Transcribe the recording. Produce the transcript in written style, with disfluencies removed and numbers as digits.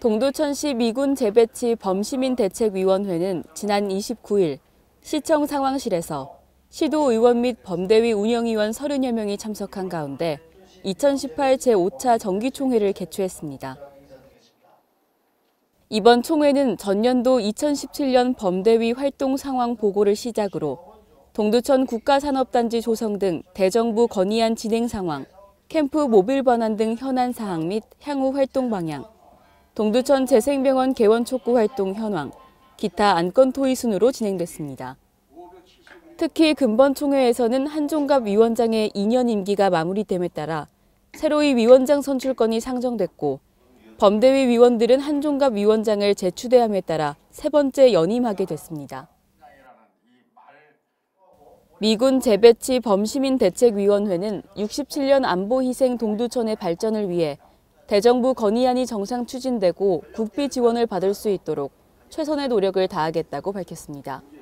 동두천시 미군 재배치 범시민대책위원회는 지난 29일 시청 상황실에서 시도 의원 및 범대위 운영위원 30여 명이 참석한 가운데 2018 제5차 정기총회를 개최했습니다. 이번 총회는 전년도 2017년 범대위 활동 상황 보고를 시작으로 동두천 국가산업단지 조성 등 대정부 건의안 진행 상황, 캠프 모빌 번안 등 현안 사항 및 향후 활동 방향, 동두천 재생병원 개원 촉구 활동 현황, 기타 안건 토의 순으로 진행됐습니다. 특히 금번 총회에서는 한종갑 위원장의 2년 임기가 마무리됨에 따라 새로이 위원장 선출건이 상정됐고 범대위 위원들은 한종갑 위원장을 재추대함에 따라 세 번째 연임하게 됐습니다. 미군 재배치 범시민대책위원회는 67년 안보희생 동두천의 발전을 위해 대정부 건의안이 정상 추진되고 국비 지원을 받을 수 있도록 최선의 노력을 다하겠다고 밝혔습니다.